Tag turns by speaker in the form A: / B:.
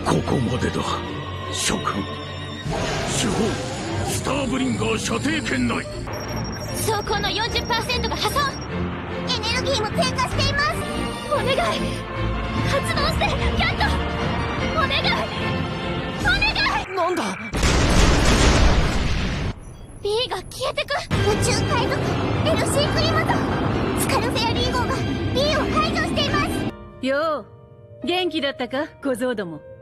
A: ここまでだ諸君。主砲スターブリンガー射程圏内。
B: 装甲の 40% が破損。エネルギーも低下しています。お願い発動してキャット。お願いお願い。
C: なんだ。
B: B が消えてく。宇宙海賊LC クリマトスカルフェアリー号が B を排除しています。
D: よう元気だったか小僧ども。